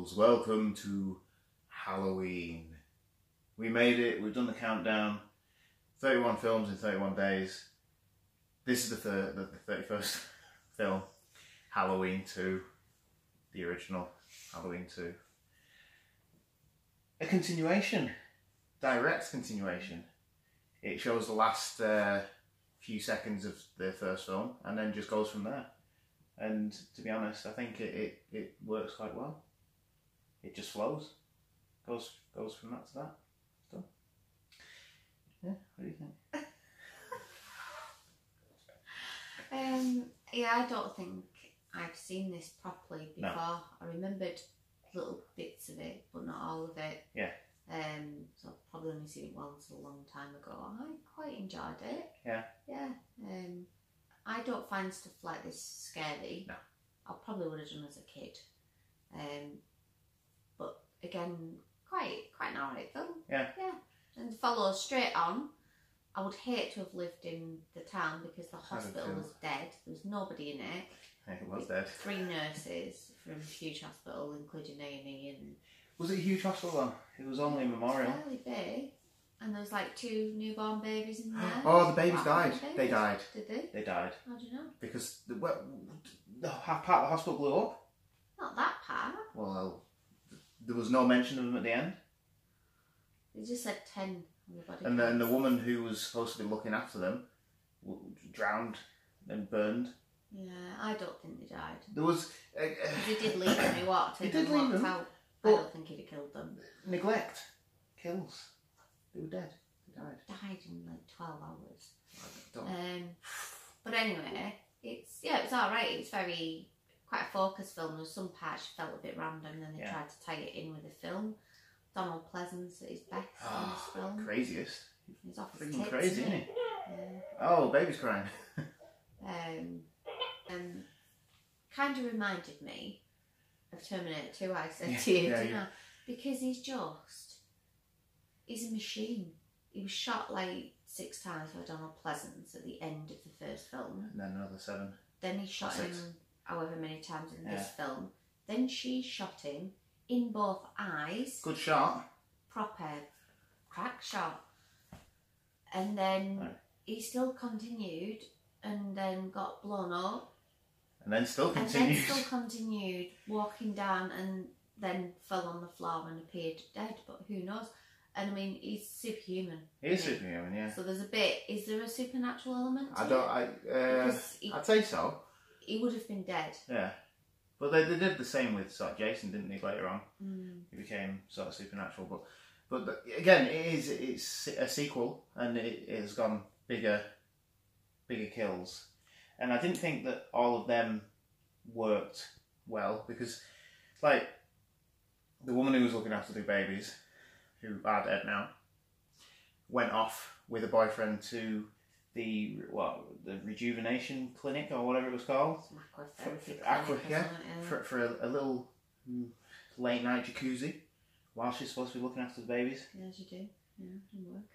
Ghouls, welcome to Halloween. We made it, we've done the countdown, 31 films in 31 days. This is the 31st film, Halloween 2, the original Halloween 2. A continuation, direct continuation. It shows the last few seconds of the first film and then just goes from there. And to be honest, I think it works quite well. It just flows. Goes from that to that. It's done. Yeah, what do you think? Yeah, I don't think I've seen this properly before. No. I remembered little bits of it, but not all of it. Yeah. So I've probably only seen it once a long time ago. I quite enjoyed it. Yeah. Yeah. I don't find stuff like this scary. No. I probably would have done as a kid. But again, quite an alright film. Yeah. Yeah. And follow straight on. I would hate to have lived in the town because the hospital was dead. There was nobody in it. It was dead. 3 nurses from a huge hospital, including A&E. And was it a huge hospital though? It was only a memorial. Fairly big. And there was like 2 newborn babies in there. Oh, the babies died. They died. Did they? They died. How do you know? Because the part of the hospital blew up. Not that part. Well, there was no mention of them at the end. They just said 10 on the body. And then the woman who was supposed to be looking after them drowned and burned. Yeah, I don't think they died. There was... he did leave them, he walked in and walked out. I don't think he'd have killed them. Neglect kills. They were dead. They died. Died in like 12 hours. I don't. But anyway, it's alright. It's quite a focused film. There's some parts felt a bit random, and then they tried to tie it in with the film. Donald Pleasance at his best in this film. Craziest. He's off his freaking tits, crazy, isn't he? Yeah. Oh, baby's crying. And kind of reminded me of Terminator 2, I said to you, didn't I? Because he's a machine. He was shot like 6 times by Donald Pleasance at the end of the first film. And then another 7. Then he shot him however many times in this film. Then she shot him in both eyes. Good shot. Proper crack shot. And then he still continued and then got blown up. And then still continued. Walking down and then fell on the floor and appeared dead. But who knows? And I mean, he's superhuman. He is superhuman, yeah. So there's a bit. Is there a supernatural element to it? I'd say so. He would have been dead. Yeah. But they did the same with sort of Jason, didn't they, later on? Mm. He became sort of supernatural. But again, it's a sequel, and it has gone bigger kills. And I didn't think that all of them worked well, because, like, the woman who was looking after the babies, who are dead now, went off with a boyfriend to the rejuvenation clinic or whatever it was called. For a little late night jacuzzi while she's supposed to be looking after the babies. Yeah, she do. Yeah, didn't work.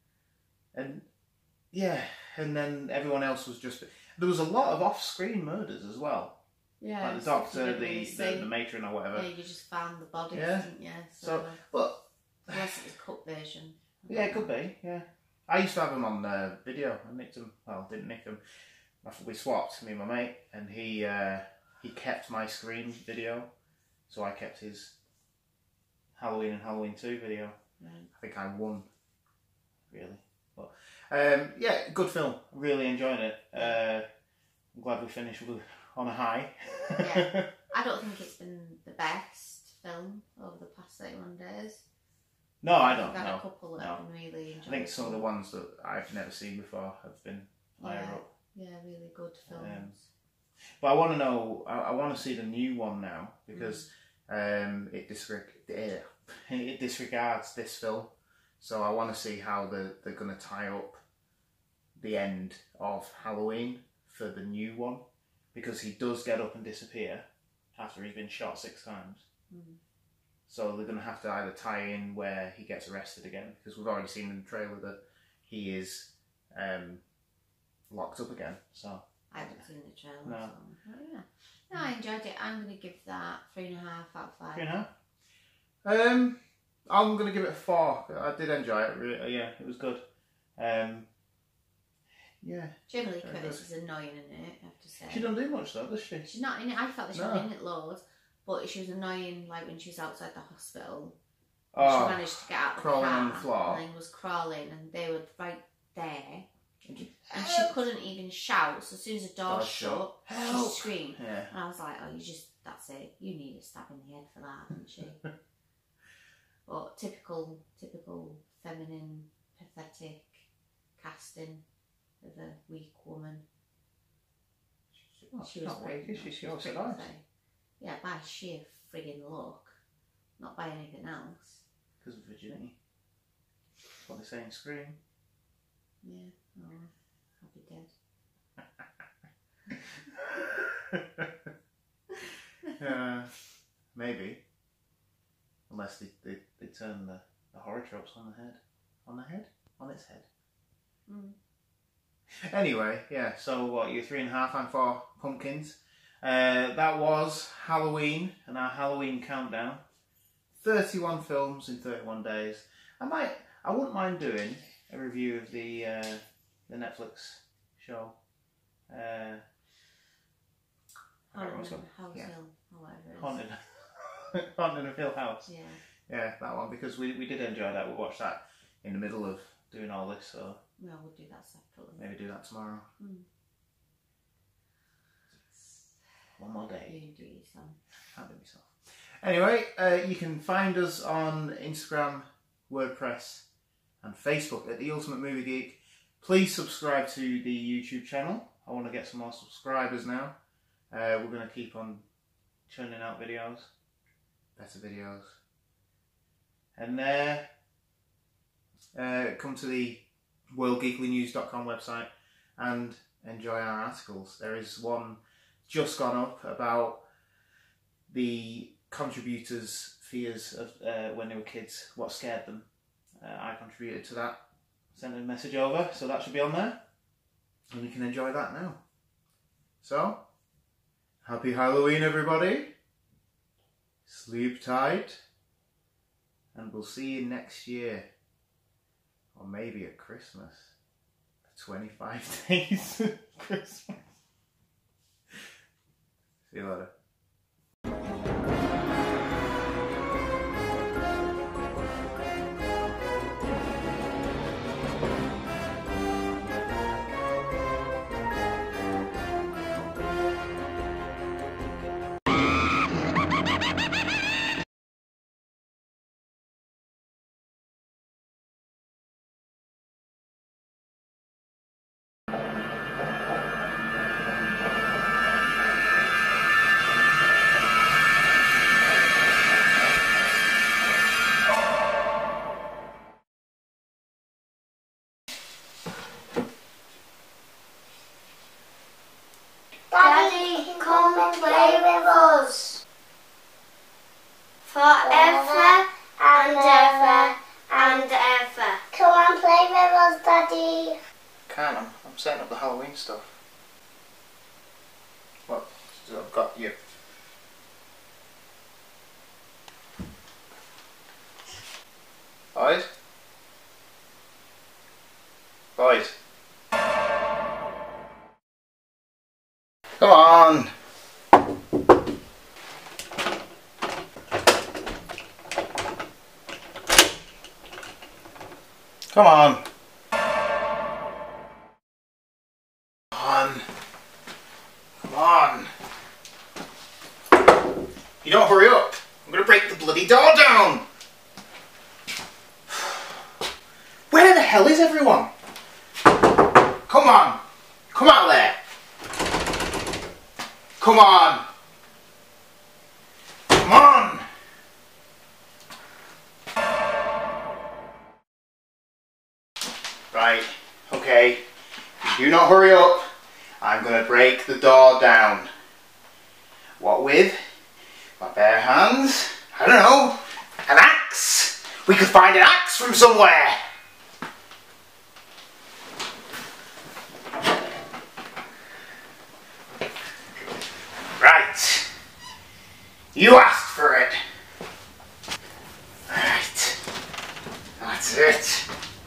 And then everyone else was just... There was a lot of off-screen murders as well. Yeah. Like the doctor, the matron or whatever. Yeah, you just found the bodies, didn't you? So but... Unless it was cut version. Yeah, it could be, yeah. I used to have them on video. I nicked them. Well, didn't nick them. We swapped, me and my mate, and he kept my Scream video, so I kept his Halloween and Halloween 2 video. Right. I think I won, really. But yeah, good film. Really enjoyed it. I'm glad we finished on a high. Yeah. I don't think it's been the best film over the past 31 days. No, I don't. I've had a couple that I've been really enjoying. I think some of the ones that I've never seen before have been higher up. Yeah, really good films. But I want to know. I want to see the new one now, because it disregards this film. So I want to see how they're going to tie up the end of Halloween for the new one, because he does get up and disappear after he's been shot 6 times. Mm. So they're going to have to either tie in where he gets arrested again, because we've already seen in the trailer that he is locked up again. So I haven't seen the trailer. No. So, yeah. No, I enjoyed it. I'm going to give that 3.5 out of 5. 3.5? I'm going to give it a 4. I did enjoy it. Really, yeah, it was good. Yeah. Jamie Lee Curtis is annoying in it, I have to say. She doesn't do much though, does she? She's not in it. I felt that she was in it loads, but she was annoying like when she was outside the hospital. Oh, she managed to get out of the crawling car on the floor. and then was crawling and they were right there. And she couldn't even shout, so as soon as the door shut, she screamed. Yeah. And I was like, oh, that's it. You need a stab in the head for that, didn't she? But typical feminine, pathetic casting of a weak woman. She's not weak, is she? She also nice. Yeah, by sheer friggin' look, not by anything else. Because of virginity. That's what they say in Scream. Yeah. Oh, I'll be dead. Maybe. Unless they turn the horror tropes on the head. On the head? On its head. Mm. Anyway, yeah, so what, you're 3.5 and 4 pumpkins. That was Halloween and our Halloween countdown. 31 films in 31 days. I wouldn't mind doing a review of the Netflix show. Haunted of Hill House. Yeah. Yeah, that one, because we did enjoy that. We watched that in the middle of doing all this, so well, we'll do that separately. maybe do that tomorrow. One more day. You can do yourself. Can't do myself. Anyway, you can find us on Instagram, WordPress, and Facebook at The Ultimate Movie Geek. Please subscribe to the YouTube channel. I want to get some more subscribers now. We're going to keep on churning out videos, better videos. And come to the worldgeeklynews.com website and enjoy our articles. There is one just gone up about the contributors' fears of when they were kids, what scared them. I contributed to that, sent a message over, so that should be on there. And you can enjoy that now. So, happy Halloween everybody. Sleep tight. And we'll see you next year. Or maybe at Christmas. The 25 days of Christmas. See you later. Daddy, come and play with us. Forever and ever and ever. Come and play with us, Daddy. Can't I'm setting up the Halloween stuff. What? So I've got you. Boys? Boys? Come on! Come on! Come on! You don't hurry up! I'm gonna break the bloody door down! Where the hell is everyone? Come on! Come out there! Come on! Come on! Right, okay. If you do not hurry up, I'm going to break the door down. What with? My bare hands? I don't know. An axe? We could find an axe from somewhere. You asked for it. Alright. That's it.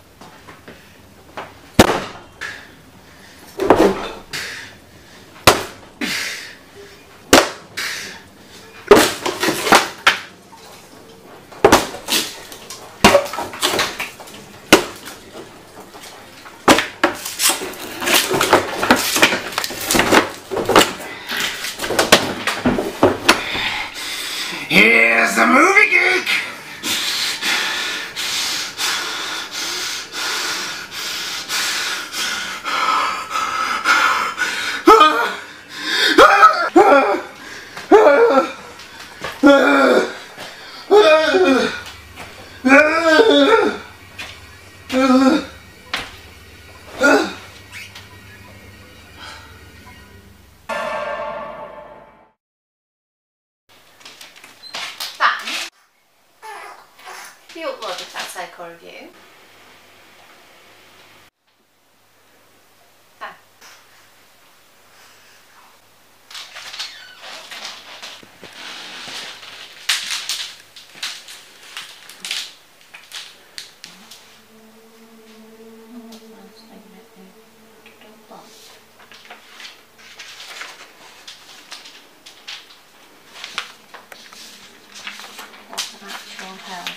Here's the movie geek! Have you uploaded that Psycho review? Dan. What an actual hell.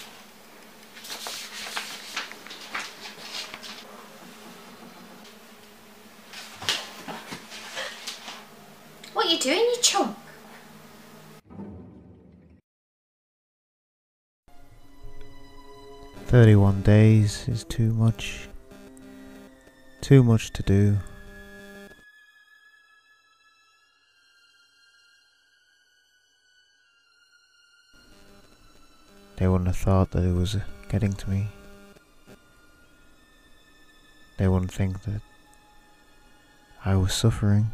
What are you doing, you chump? "31 days is too much. Too much to do." They wouldn't have thought that it was getting to me. They wouldn't think that I was suffering.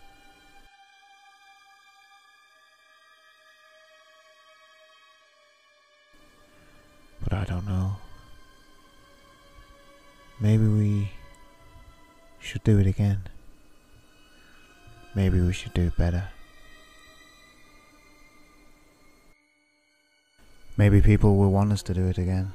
But I don't know. Maybe we should do it again. Maybe we should do it better. Maybe people will want us to do it again.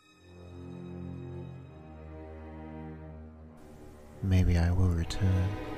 Maybe I will return.